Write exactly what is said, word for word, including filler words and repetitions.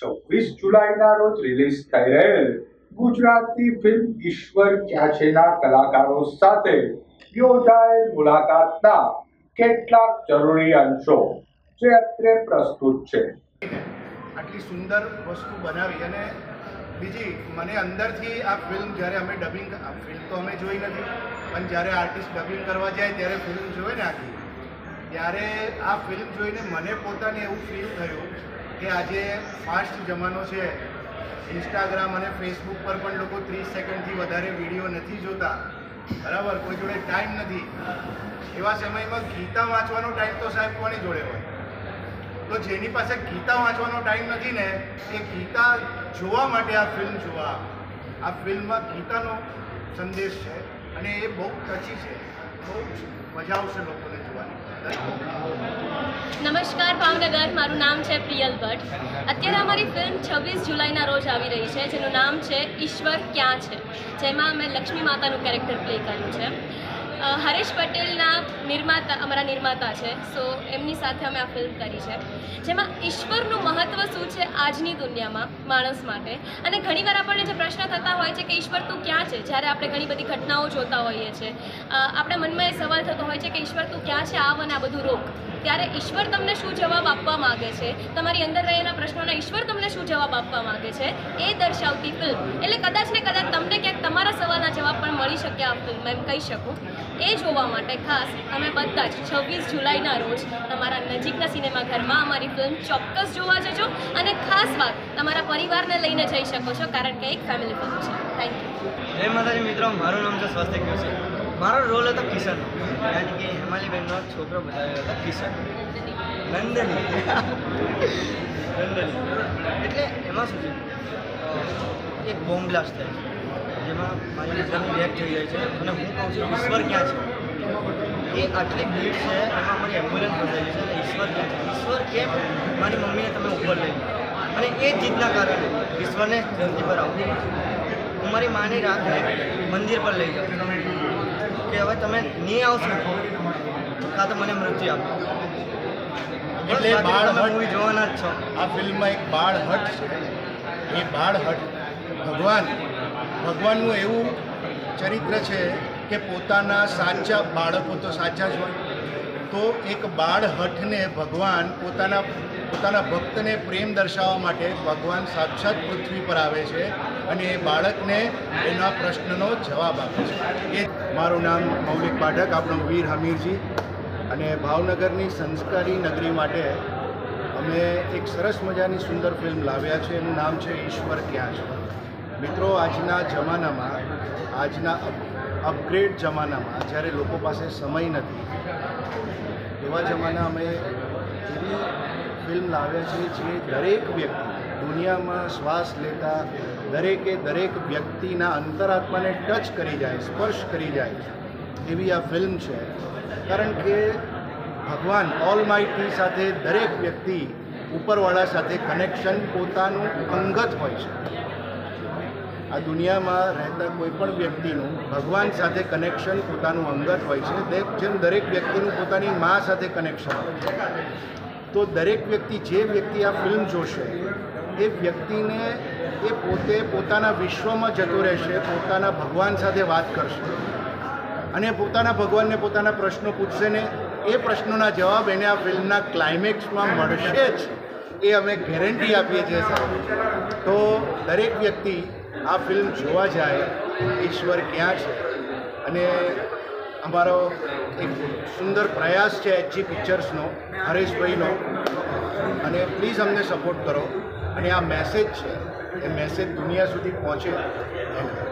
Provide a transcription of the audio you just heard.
છવ્વીસ જુલાઈના રોજ રિલીઝ થઈ રહેલ ગુજરાતી ફિલ્મ ઈશ્વર ક્યાં છેના કલાકારો સાથે યોજાયેલ મુલાકાતના કેટલાક જરૂરી અંશો જે અત્રે પ્રસ્તુત છે। આટલી સુંદર વસ્તુ બનાવી અને બીજી મને અંદરથી આ ફિલ્મ જ્યારે અમે ડબિંગ ફિલ્મ તો અમે જોઈ નથી પણ જ્યારે આર્ટિસ્ટ ડબિંગ કરવા જાય ત્યારે ફિલ્મ જોઈ ને આખી ત્યારે આ ફિલ્મ જોઈને મને પોતાને એવું ફીલ થયું કે આજે ફાસ્ટ જમાનો છે। ઇન્સ્ટાગ્રામ અને ફેસબુક પર પણ લોકો ત્રીસ સેકન્ડથી વધારે વિડીયો નથી જોતા, બરાબર? કોઈ જોડે ટાઈમ નથી। એવા સમયમાં ગીતા વાંચવાનો ટાઈમ તો સાહેબ કોની જોડે હોય? તો જેની પાસે ગીતા વાંચવાનો ટાઈમ નથી ને એ ગીતા જોવા માટે આ ફિલ્મ જોવા આ ફિલ્મમાં ગીતાનો સંદેશ છે અને એ બહુ ટચી છે, બહુ મજા આવશે લોકોને જોવાની। નમસ્કાર ભાવનગર, મારું નામ છે પ્રિયલ ભટ્ટ। અત્યારે અમારી ફિલ્મ છવ્વીસ જુલાઈના રોજ આવી રહી છે જેનું નામ છે ઈશ્વર ક્યાં છે, જેમાં મેં લક્ષ્મી માતાનું કેરેક્ટર પ્લે કર્યું છે। હરેશ પટેલના નિર્માતા અમારા નિર્માતા છે, સો એમની સાથે અમે આ ફિલ્મ કરી છે જેમાં ઈશ્વરનું મહત્ત્વ શું છે આજની દુનિયામાં માણસ માટે। અને ઘણીવાર આપણને જે પ્રશ્ન થતા હોય છે કે ઈશ્વર તું ક્યાં છે, જ્યારે આપણે ઘણી બધી ઘટનાઓ જોતા હોઈએ છીએ, આપણા મનમાં એ સવાલ થતો હોય છે કે ઈશ્વર તું ક્યાં છે, આવ અને આ બધું રોક। ત્યારે ઈશ્વર તમને શું જવાબ આપવા માગે છે, તમારી અંદર રહેલા પ્રશ્નોના ઈશ્વર તમને શું જવાબ આપવા માગે છે એ દર્શાવતી ફિલ્મ। એટલે કદાચ ને કદાચ તમને ક્યાંક તમારા સવાલના જવાબ પણ મળી શકે આ ફિલ્મ, એમ કહી શકું। એ જોવા માટે ખાસ અમે બધા જ છવ્વીસ જુલાઈના રોજ તમારા નજીકના સિનેમાઘરમાં અમારી ફિલ્મ ચોક્કસ જોવા જજો। અને ખાસ વાત, તમારા પરિવારને લઈને જઈ શકો છો કારણ કે એક ફેમિલી ફિલ્મ છે। Thank you. જય માતાજી મિત્રો, મારું નામ છે સ્વસ્તિક જોશી। મારો રોલ હતો કિશન, યાની કે હેમાલીબેનનો છોકરો બતાવ્યો હતો કિશન નંદની નંદની એટલે એમાં શું છે, એક બોમ્બ બ્લાસ્ટ થાય છે જેમાં મારી મિત્રની ડેથ થઈ જાય છે અને હું કહું છું ઈશ્વર ક્યાં છે। એ આટલી ભીડ છે, એમાં અમારી એમ્બ્યુલન્સ ફસાયેલી છે અને ઈશ્વર ક્યાં છે, ઈશ્વર કેમ મારી મમ્મીને તમે ઉપર લઈ ગયો? અને એ જ જીતના કારણે ઈશ્વરને જયંતી પર આવું હું મારી માની રાતને મંદિર પર લઈ જાઉં કે હવે તમે નહીં આવશો કાં તો મને મૃત્યુ આપો। એટલે બાળ મૂવી જોવાના જ છો। આ ફિલ્મમાં એક બાળ હટ છે, એ બાળ હટ ભગવાન ભગવાનનું એવું ચરિત્ર છે કે પોતાના સાચા બાળકો તો સાચા જ હોય, તો એક બાળ હઠને ભગવાન પોતાના પોતાના ભક્તને પ્રેમ દર્શાવવા માટે ભગવાન સાક્ષાત પૃથ્વી પર આવે છે અને એ બાળકને એના પ્રશ્નનો જવાબ આપે છે। એ મારું નામ મૌલિક પાઠક, આપણો વીર હમીરજી, અને ભાવનગરની સંસ્કારી નગરી માટે અમે એક સરસ મજાની સુંદર ફિલ્મ લાવ્યા છે, એનું નામ છે ઈશ્વર ક્યાં છે। મિત્રો, આજના જમાનામાં, આજના અપગ્રેડ જમાનામાં જ્યારે લોકો પાસે સમય નથી, એવા જમાના અમે એવી ફિલ્મ લાવ્યા છે જે દરેક વ્યક્તિ દુનિયામાં શ્વાસ લેતા દરેકે દરેક વ્યક્તિના અંતરાત્માને ટચ કરી જાય, સ્પર્શ કરી જાય એવી આ ફિલ્મ છે। કારણ કે ભગવાન ઓલમાઇટી સાથે દરેક વ્યક્તિ ઉપરવાળા સાથે કનેક્શન પોતાનું અંગત હોય છે। આ દુનિયામાં રહેતા કોઈ પણ વ્યક્તિનું ભગવાન સાથે કનેક્શન પોતાનું અંગત હોય છે, જેમ દરેક વ્યક્તિનું પોતાની મા સાથે કનેક્શન હોય છે। તો દરેક વ્યક્તિ, જે વ્યક્તિ આ ફિલ્મ જોશે એ વ્યક્તિને એ પોતે પોતાના વિશ્વમાં જતો રહેશે, પોતાના ભગવાન સાથે વાત કરશે અને પોતાના ભગવાનને પોતાના પ્રશ્નો પૂછશે ને એ પ્રશ્નોના જવાબ એને આ ફિલ્મના ક્લાઇમેક્સમાં મળશે જ, એ અમે ગેરંટી આપીએ છીએ સાહેબ। તો દરેક વ્યક્તિ આ ફિલ્મ જોવા જાય, ઈશ્વર ક્યાં છે। અને અમારો એક સુંદર પ્રયાસ છે એચજી પિક્ચર્સનો, હરેશભાઈનો, અને પ્લીઝ અમને સપોર્ટ કરો અને આ મેસેજ છે એ મેસેજ દુનિયા સુધી પહોંચે।